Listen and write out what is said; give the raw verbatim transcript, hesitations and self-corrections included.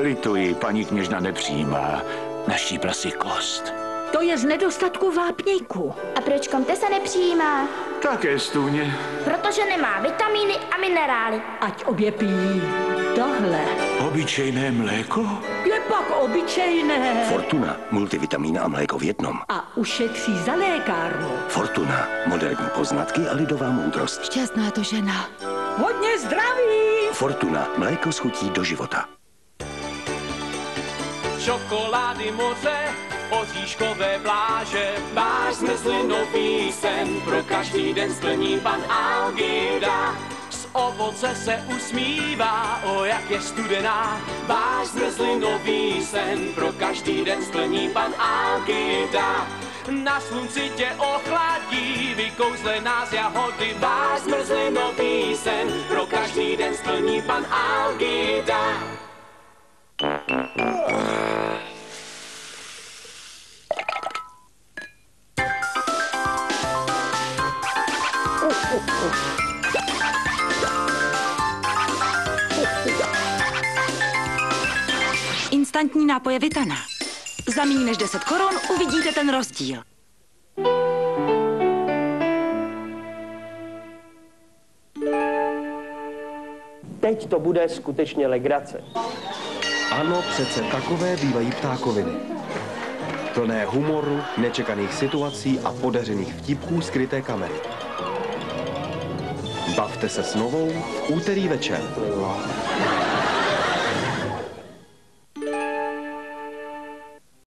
Lituji, paní kněžna nepřijímá. Naštípla si kost. To je z nedostatku vápníku. A proč Komtesa nepřijímá? Také stůně. Protože nemá vitamíny a minerály. Ať obě pijí tohle. Obyčejné mléko? Je pak obyčejné. Fortuna, multivitamín a mléko v jednom. A ušetří za lékárnu. Fortuna, moderní poznatky a lidová moudrost. Šťastná to žena. Hodně zdraví. Fortuna, mléko s chutí do života. Čokolády moře, oříškové pláže, váš zmrzlinový sen pro každý den splní pan Algida. Z ovoce se usmívá, o jak je studená, váš zmrzlinový sen pro každý den splní pan Algida. Na slunci tě ochladí, vykouzlená z jahody, váš zmrzlinový sen pro každý den splní pan Algida. Instantní nápoje Vitana. Za méně než deset korun uvidíte ten rozdíl. Teď to bude skutečně legrace. Ano, přece takové bývají ptákoviny. Plné humoru, nečekaných situací a podařených vtipků skryté kamery. Bavte se s Novou v úterý večer.